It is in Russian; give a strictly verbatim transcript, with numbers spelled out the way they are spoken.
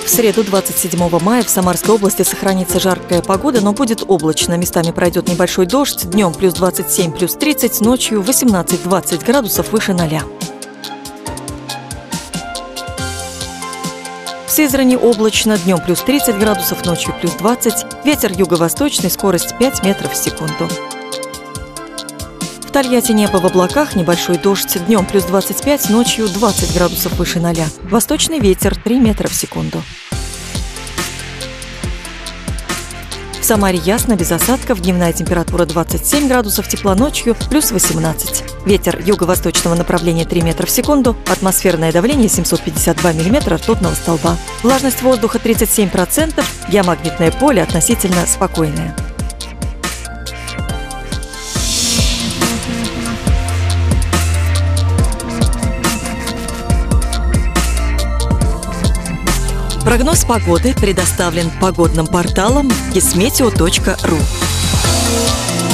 среду, двадцать седьмого мая, в Самарской области сохранится жаркая погода, но будет облачно. Местами пройдет небольшой дождь. Днем плюс двадцать семь, плюс тридцать, ночью восемнадцать-двадцать градусов выше ноля. В Сызрани облачно, днем плюс тридцать градусов, ночью плюс двадцать. Ветер юго-восточный, скорость пять метров в секунду. В Тольятти небо в облаках, небольшой дождь, днем плюс двадцать пять, ночью двадцать градусов выше ноля. Восточный ветер три метра в секунду. В Самаре ясно, без осадков, дневная температура двадцать семь градусов тепла, ночью плюс восемнадцать. Ветер юго-восточного направления три метра в секунду, атмосферное давление семьсот пятьдесят два миллиметра ртутного столба. Влажность воздуха тридцать семь процентов, геомагнитное поле относительно спокойное. Прогноз погоды предоставлен погодным порталом кисметео точка ру.